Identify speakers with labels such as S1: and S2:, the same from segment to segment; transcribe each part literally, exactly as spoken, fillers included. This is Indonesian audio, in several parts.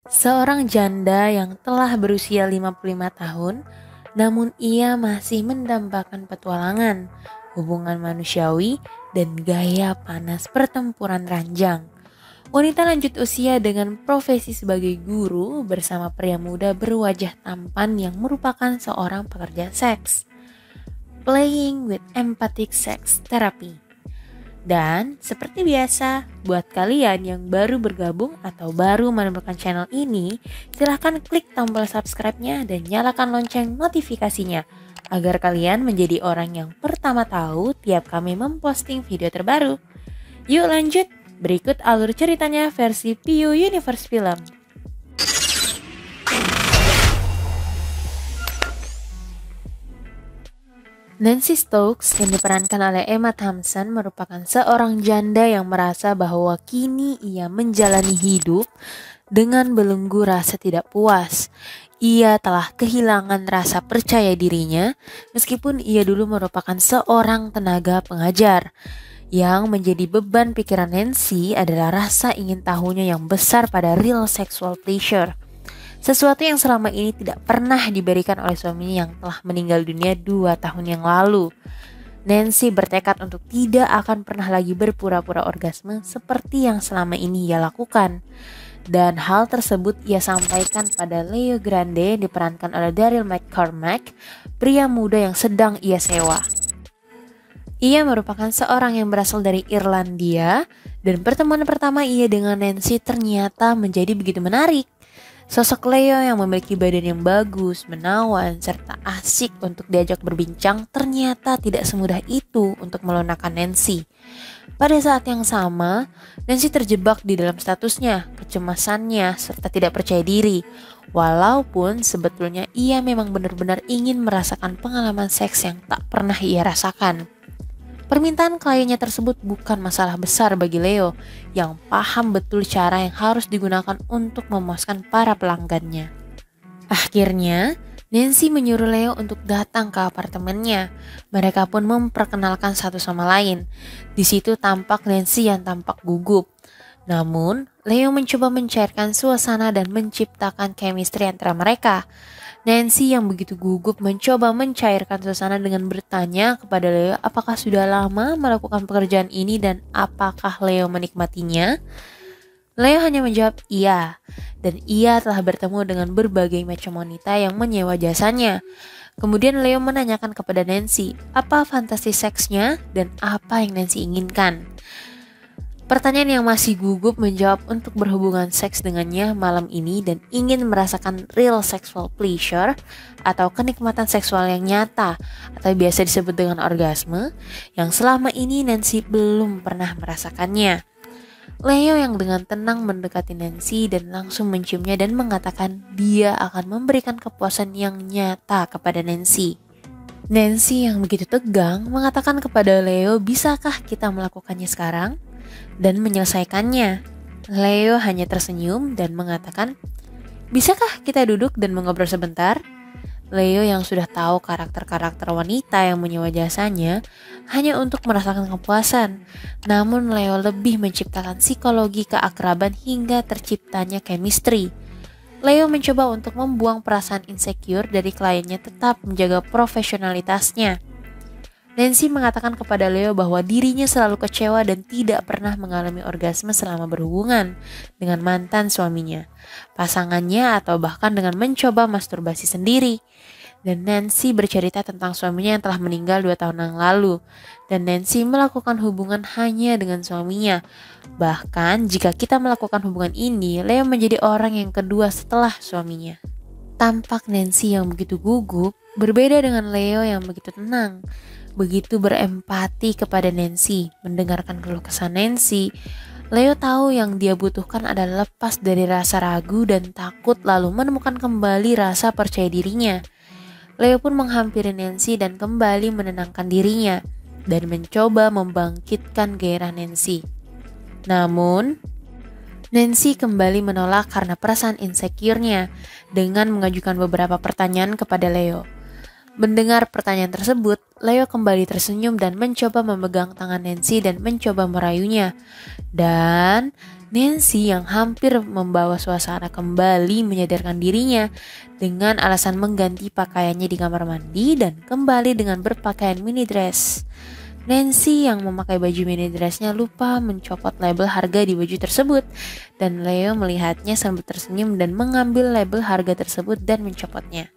S1: Seorang janda yang telah berusia lima puluh lima tahun, namun ia masih mendambakan petualangan, hubungan manusiawi, dan gaya panas pertempuran ranjang. Wanita lanjut usia dengan profesi sebagai guru bersama pria muda berwajah tampan yang merupakan seorang pekerja seks. Playing with Empathic Sex Therapy. Dan seperti biasa, buat kalian yang baru bergabung atau baru menemukan channel ini, silahkan klik tombol subscribe-nya dan nyalakan lonceng notifikasinya agar kalian menjadi orang yang pertama tahu tiap kami memposting video terbaru. Yuk lanjut, berikut alur ceritanya versi Piu Universe Film. Nancy Stokes yang diperankan oleh Emma Thompson merupakan seorang janda yang merasa bahwa kini ia menjalani hidup dengan belenggu rasa tidak puas. Ia telah kehilangan rasa percaya dirinya meskipun ia dulu merupakan seorang tenaga pengajar. Yang menjadi beban pikiran Nancy adalah rasa ingin tahunya yang besar pada real sexual pleasure. Sesuatu yang selama ini tidak pernah diberikan oleh suaminya yang telah meninggal dunia dua tahun yang lalu. Nancy bertekad untuk tidak akan pernah lagi berpura-pura orgasme seperti yang selama ini ia lakukan. Dan hal tersebut ia sampaikan pada Leo Grande yang diperankan oleh Daryl McCormack, pria muda yang sedang ia sewa. Ia merupakan seorang yang berasal dari Irlandia, dan pertemuan pertama ia dengan Nancy ternyata menjadi begitu menarik. Sosok Leo yang memiliki badan yang bagus, menawan, serta asik untuk diajak berbincang ternyata tidak semudah itu untuk melunakkan Nancy. Pada saat yang sama, Nancy terjebak di dalam statusnya, kecemasannya, serta tidak percaya diri. Walaupun sebetulnya ia memang benar-benar ingin merasakan pengalaman seks yang tak pernah ia rasakan. Permintaan kliennya tersebut bukan masalah besar bagi Leo yang paham betul cara yang harus digunakan untuk memuaskan para pelanggannya. Akhirnya, Nancy menyuruh Leo untuk datang ke apartemennya. Mereka pun memperkenalkan satu sama lain. Di situ tampak Nancy yang tampak gugup. Namun, Leo mencoba mencairkan suasana dan menciptakan chemistry antara mereka. Nancy yang begitu gugup mencoba mencairkan suasana dengan bertanya kepada Leo apakah sudah lama melakukan pekerjaan ini dan apakah Leo menikmatinya. Leo hanya menjawab iya, dan ia telah bertemu dengan berbagai macam wanita yang menyewa jasanya. Kemudian Leo menanyakan kepada Nancy apa fantasi seksnya dan apa yang Nancy inginkan. Pertanyaan yang masih gugup menjawab untuk berhubungan seks dengannya malam ini dan ingin merasakan real sexual pleasure atau kenikmatan seksual yang nyata atau biasa disebut dengan orgasme yang selama ini Nancy belum pernah merasakannya. Leo yang dengan tenang mendekati Nancy dan langsung menciumnya dan mengatakan dia akan memberikan kepuasan yang nyata kepada Nancy. Nancy yang begitu tegang mengatakan kepada Leo, bisakah kita melakukannya sekarang? Dan menyelesaikannya. Leo hanya tersenyum dan mengatakan, bisakah kita duduk dan mengobrol sebentar? Leo yang sudah tahu karakter-karakter wanita yang menyewa jasanya hanya untuk merasakan kepuasan. Namun Leo lebih menciptakan psikologi keakraban hingga terciptanya chemistry. Leo mencoba untuk membuang perasaan insecure dari kliennya tetap menjaga profesionalitasnya. Nancy mengatakan kepada Leo bahwa dirinya selalu kecewa dan tidak pernah mengalami orgasme selama berhubungan dengan mantan suaminya, pasangannya, atau bahkan dengan mencoba masturbasi sendiri. Dan Nancy bercerita tentang suaminya yang telah meninggal dua tahun yang lalu. Dan Nancy melakukan hubungan hanya dengan suaminya. Bahkan jika kita melakukan hubungan ini, Leo menjadi orang yang kedua setelah suaminya. Tampak Nancy yang begitu gugup berbeda dengan Leo yang begitu tenang. Begitu berempati kepada Nancy, mendengarkan keluh kesah Nancy, Leo tahu yang dia butuhkan adalah lepas dari rasa ragu dan takut lalu menemukan kembali rasa percaya dirinya. Leo pun menghampiri Nancy dan kembali menenangkan dirinya dan mencoba membangkitkan gairah Nancy. Namun, Nancy kembali menolak karena perasaan insecure-nya dengan mengajukan beberapa pertanyaan kepada Leo. Mendengar pertanyaan tersebut, Leo kembali tersenyum dan mencoba memegang tangan Nancy dan mencoba merayunya. Dan Nancy yang hampir membawa suasana kembali menyadarkan dirinya dengan alasan mengganti pakaiannya di kamar mandi dan kembali dengan berpakaian mini dress. Nancy yang memakai baju mini dressnya lupa mencopot label harga di baju tersebut, dan Leo melihatnya sambil tersenyum dan mengambil label harga tersebut dan mencopotnya.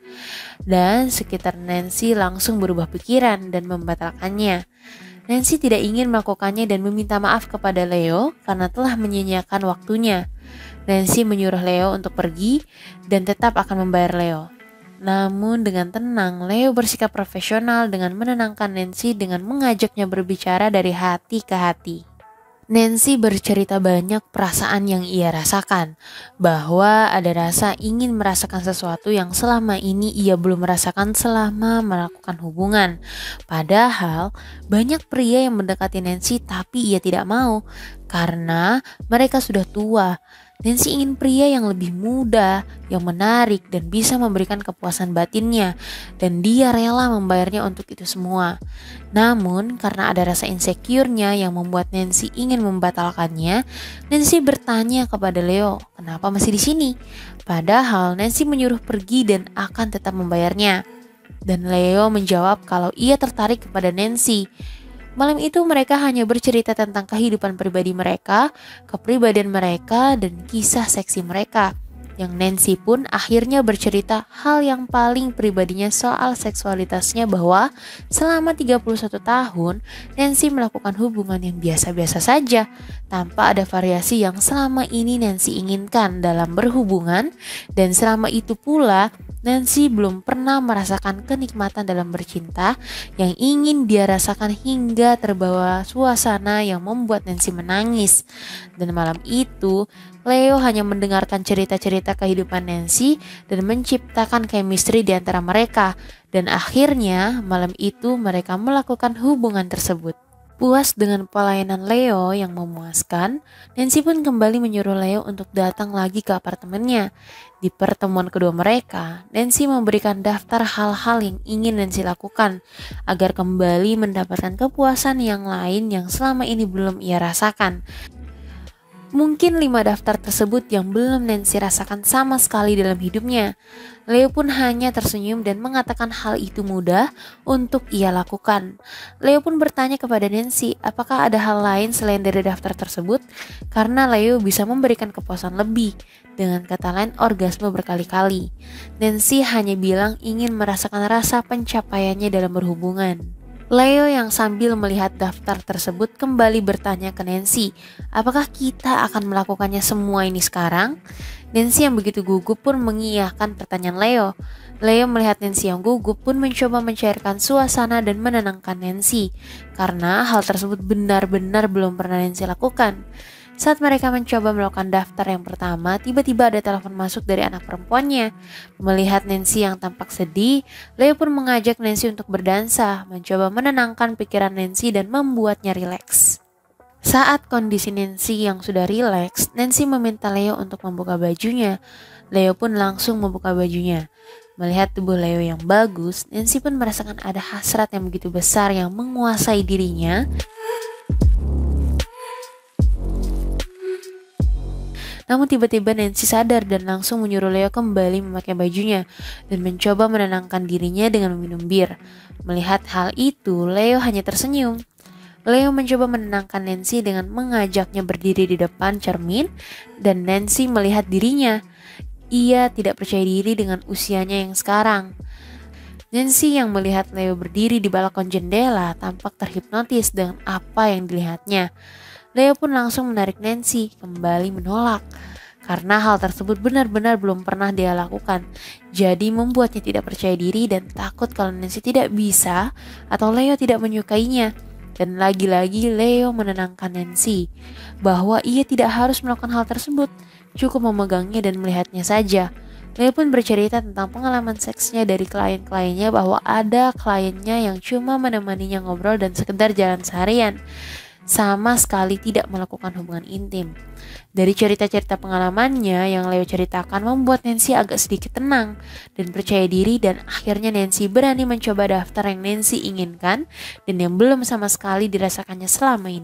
S1: Dan sekitar Nancy langsung berubah pikiran dan membatalkannya. Nancy tidak ingin melakukannya dan meminta maaf kepada Leo karena telah menyia-nyiakan waktunya. Nancy menyuruh Leo untuk pergi dan tetap akan membayar Leo. Namun dengan tenang, Leo bersikap profesional dengan menenangkan Nancy dengan mengajaknya berbicara dari hati ke hati. Nancy bercerita banyak perasaan yang ia rasakan, bahwa ada rasa ingin merasakan sesuatu yang selama ini ia belum merasakan selama melakukan hubungan. Padahal banyak pria yang mendekati Nancy tapi ia tidak mau karena mereka sudah tua. Nancy ingin pria yang lebih muda, yang menarik dan bisa memberikan kepuasan batinnya, dan dia rela membayarnya untuk itu semua. Namun karena ada rasa insecure-nya yang membuat Nancy ingin membatalkannya, Nancy bertanya kepada Leo, kenapa masih di sini? Padahal Nancy menyuruh pergi dan akan tetap membayarnya. Dan Leo menjawab kalau ia tertarik kepada Nancy. Malam itu mereka hanya bercerita tentang kehidupan pribadi mereka, kepribadian mereka, dan kisah seksi mereka. Yang Nancy pun akhirnya bercerita hal yang paling pribadinya soal seksualitasnya, bahwa selama tiga puluh satu tahun Nancy melakukan hubungan yang biasa-biasa saja, tanpa ada variasi yang selama ini Nancy inginkan dalam berhubungan, dan selama itu pula Nancy belum pernah merasakan kenikmatan dalam bercinta yang ingin dia rasakan hingga terbawa suasana yang membuat Nancy menangis. Dan malam itu, Leo hanya mendengarkan cerita-cerita kehidupan Nancy dan menciptakan chemistry di antara mereka. Dan akhirnya malam itu mereka melakukan hubungan tersebut. Puas dengan pelayanan Leo yang memuaskan, Nancy pun kembali menyuruh Leo untuk datang lagi ke apartemennya. Di pertemuan kedua mereka, Nancy memberikan daftar hal-hal yang ingin Nancy lakukan agar kembali mendapatkan kepuasan yang lain yang selama ini belum ia rasakan. Mungkin lima daftar tersebut yang belum Nancy rasakan sama sekali dalam hidupnya. Leo pun hanya tersenyum dan mengatakan hal itu mudah untuk ia lakukan. Leo pun bertanya kepada Nancy, apakah ada hal lain selain dari daftar tersebut? Karena Leo bisa memberikan kepuasan lebih, dengan kata lain orgasme berkali-kali. Nancy hanya bilang ingin merasakan rasa pencapaiannya dalam berhubungan. Leo yang sambil melihat daftar tersebut kembali bertanya ke Nancy, apakah kita akan melakukannya semua ini sekarang? Nancy yang begitu gugup pun mengiyakan pertanyaan Leo. Leo melihat Nancy yang gugup pun mencoba mencairkan suasana dan menenangkan Nancy, karena hal tersebut benar-benar belum pernah Nancy lakukan. Saat mereka mencoba melakukan daftar yang pertama, tiba-tiba ada telepon masuk dari anak perempuannya. Melihat Nancy yang tampak sedih, Leo pun mengajak Nancy untuk berdansa, mencoba menenangkan pikiran Nancy dan membuatnya rileks. Saat kondisi Nancy yang sudah rileks, Nancy meminta Leo untuk membuka bajunya. Leo pun langsung membuka bajunya. Melihat tubuh Leo yang bagus, Nancy pun merasakan ada hasrat yang begitu besar yang menguasai dirinya. Namun tiba-tiba Nancy sadar dan langsung menyuruh Leo kembali memakai bajunya dan mencoba menenangkan dirinya dengan meminum bir. Melihat hal itu, Leo hanya tersenyum. Leo mencoba menenangkan Nancy dengan mengajaknya berdiri di depan cermin, dan Nancy melihat dirinya. Ia tidak percaya diri dengan usianya yang sekarang. Nancy yang melihat Leo berdiri di balkon jendela tampak terhipnotis dengan apa yang dilihatnya. Leo pun langsung menarik Nancy, kembali menolak. Karena hal tersebut benar-benar belum pernah dia lakukan. Jadi membuatnya tidak percaya diri dan takut kalau Nancy tidak bisa atau Leo tidak menyukainya. Dan lagi-lagi Leo menenangkan Nancy bahwa ia tidak harus melakukan hal tersebut, cukup memegangnya dan melihatnya saja. Leo pun bercerita tentang pengalaman seksnya dari klien-kliennya, bahwa ada kliennya yang cuma menemaninya ngobrol dan sekedar jalan seharian, sama sekali tidak melakukan hubungan intim. Dari cerita-cerita pengalamannya yang Leo ceritakan membuat Nancy agak sedikit tenang dan percaya diri, dan akhirnya Nancy berani mencoba daftar yang Nancy inginkan dan yang belum sama sekali dirasakannya selama ini.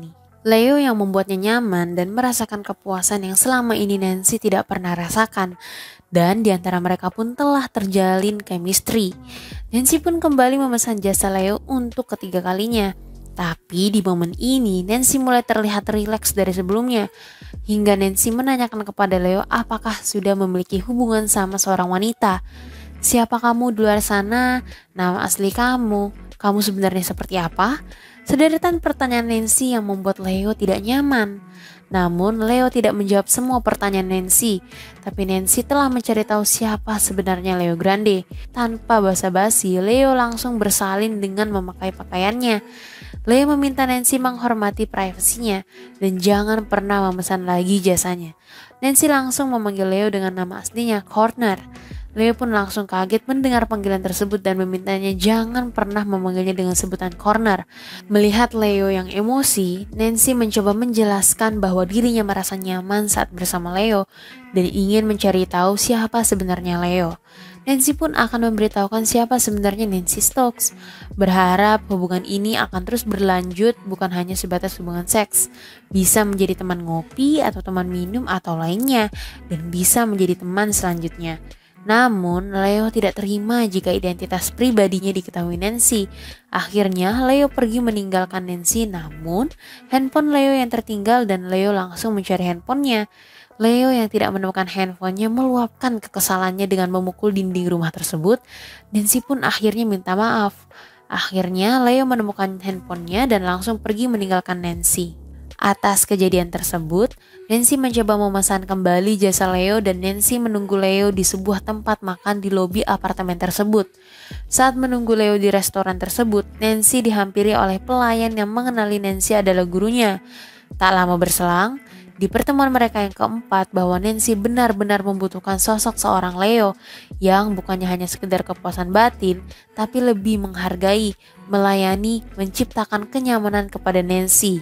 S1: Leo yang membuatnya nyaman dan merasakan kepuasan yang selama ini Nancy tidak pernah rasakan. Dan di antara mereka pun telah terjalin chemistry. Nancy pun kembali memesan jasa Leo untuk ketiga kalinya. Tapi di momen ini Nancy mulai terlihat rileks dari sebelumnya. Hingga Nancy menanyakan kepada Leo apakah sudah memiliki hubungan sama seorang wanita. Siapa kamu di luar sana? Nama asli kamu? Kamu sebenarnya seperti apa? Sederetan pertanyaan Nancy yang membuat Leo tidak nyaman. Namun Leo tidak menjawab semua pertanyaan Nancy. Tapi Nancy telah mencari tahu siapa sebenarnya Leo Grande. Tanpa basa-basi, Leo langsung bersalin dengan memakai pakaiannya. Leo meminta Nancy menghormati privasinya dan jangan pernah memesan lagi jasanya. Nancy langsung memanggil Leo dengan nama aslinya, Corner. Leo pun langsung kaget mendengar panggilan tersebut dan memintanya jangan pernah memanggilnya dengan sebutan Corner. Melihat Leo yang emosi, Nancy mencoba menjelaskan bahwa dirinya merasa nyaman saat bersama Leo dan ingin mencari tahu siapa sebenarnya Leo. Nancy pun akan memberitahukan siapa sebenarnya Nancy Stokes. Berharap hubungan ini akan terus berlanjut, bukan hanya sebatas hubungan seks. Bisa menjadi teman ngopi atau teman minum atau lainnya, dan bisa menjadi teman selanjutnya. Namun, Leo tidak terima jika identitas pribadinya diketahui Nancy. Akhirnya, Leo pergi meninggalkan Nancy, namun handphone Leo yang tertinggal dan Leo langsung mencari handphonenya. Leo yang tidak menemukan handphonenya meluapkan kekesalannya dengan memukul dinding rumah tersebut. Nancy pun akhirnya minta maaf. Akhirnya, Leo menemukan handphonenya dan langsung pergi meninggalkan Nancy. Atas kejadian tersebut, Nancy mencoba memesan kembali jasa Leo dan Nancy menunggu Leo di sebuah tempat makan di lobi apartemen tersebut. Saat menunggu Leo di restoran tersebut, Nancy dihampiri oleh pelayan yang mengenali Nancy adalah gurunya. Tak lama berselang, di pertemuan mereka yang keempat bahwa Nancy benar-benar membutuhkan sosok seorang Leo yang bukannya hanya sekedar kepuasan batin, tapi lebih menghargai, melayani, menciptakan kenyamanan kepada Nancy.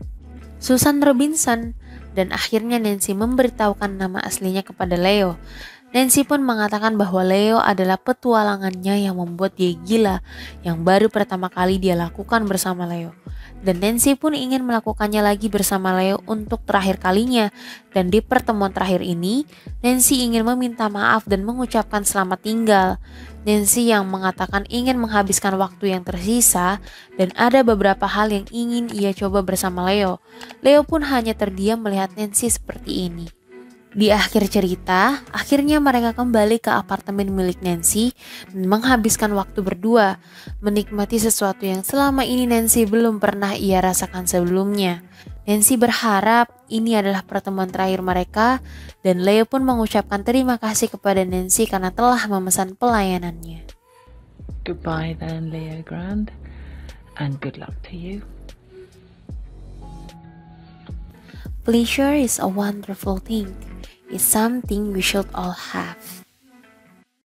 S1: Susan Robinson, dan akhirnya Nancy memberitahukan nama aslinya kepada Leo. Nancy pun mengatakan bahwa Leo adalah petualangannya yang membuat dia gila, yang baru pertama kali dia lakukan bersama Leo. Dan Nancy pun ingin melakukannya lagi bersama Leo untuk terakhir kalinya. Dan di pertemuan terakhir ini, Nancy ingin meminta maaf dan mengucapkan selamat tinggal. Nancy yang mengatakan ingin menghabiskan waktu yang tersisa dan ada beberapa hal yang ingin ia coba bersama Leo. Leo pun hanya terdiam melihat Nancy seperti ini. Di akhir cerita, akhirnya mereka kembali ke apartemen milik Nancy dan menghabiskan waktu berdua, menikmati sesuatu yang selama ini Nancy belum pernah ia rasakan sebelumnya. Nancy berharap ini adalah pertemuan terakhir mereka dan Leo pun mengucapkan terima kasih kepada Nancy karena telah memesan pelayanannya.
S2: Goodbye then, Leo Grande, and good luck to you.
S1: Pleasure is a wonderful thing. It's something we should all have.